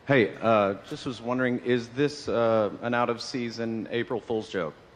Hey, just was wondering, is this an out-of-season April Fool's joke?